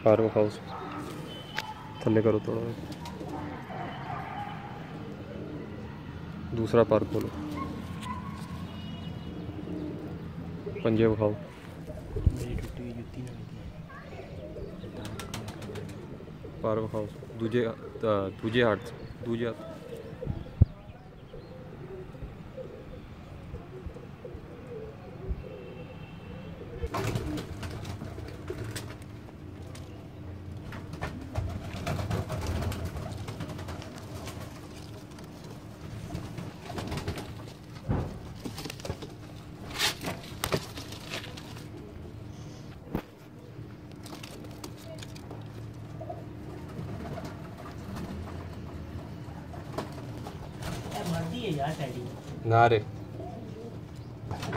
पार house थल्ले करो थोड़ा, दूसरा पार खोलो, पंजे विखाओ। मेरी टूटी हुई जुत्ती ना पार विखाओ, दूजे हाथ, दूजे हाथ। मरती है यार टैडी ना रे